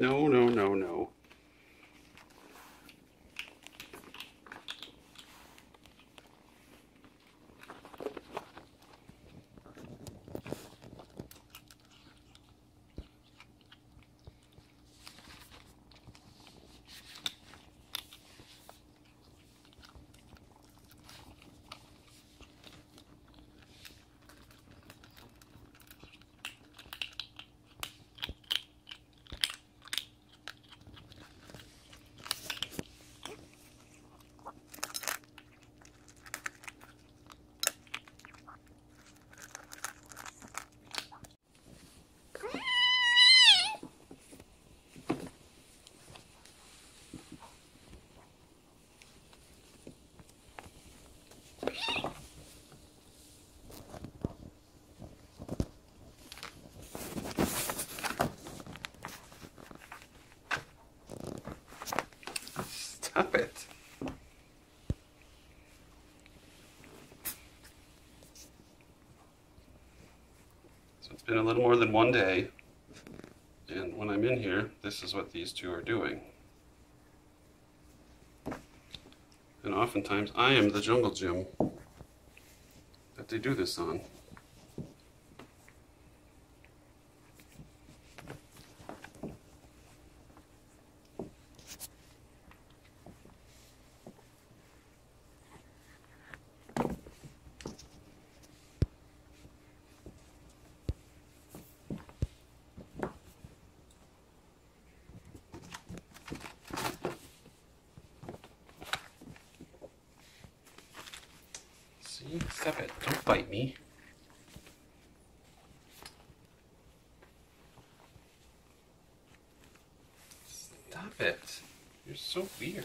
No, no, no, no. Stop it. So it's been a little more than one day, and when I'm in here, this is what these two are doing. And oftentimes I am the jungle gym that they do this on. See? Stop it. Don't bite me. Stop it. You're so weird.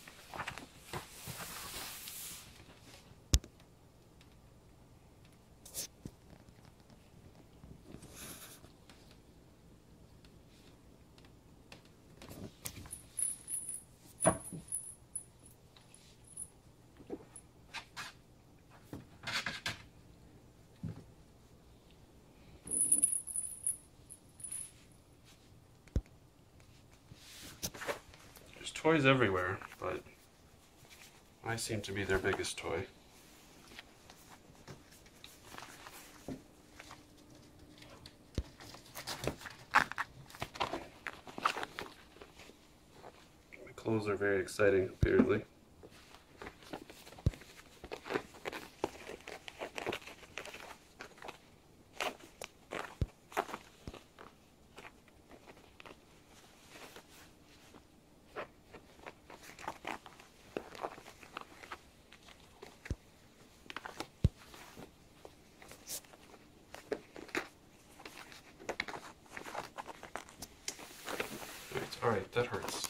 There's toys everywhere, but I seem to be their biggest toy. My clothes are very exciting, apparently. Alright, that hurts.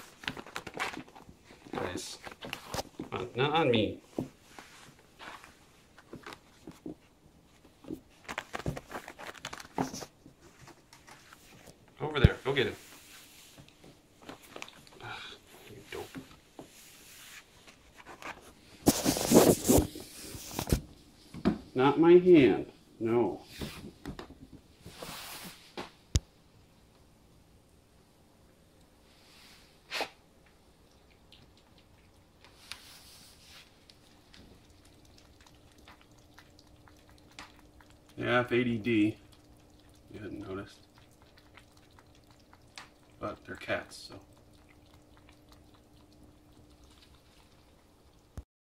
Guys, not on me. Over there, go get him. Ugh, you dope. Not my hand, no. Yeah, I have ADD. You hadn't noticed. But they're cats, so.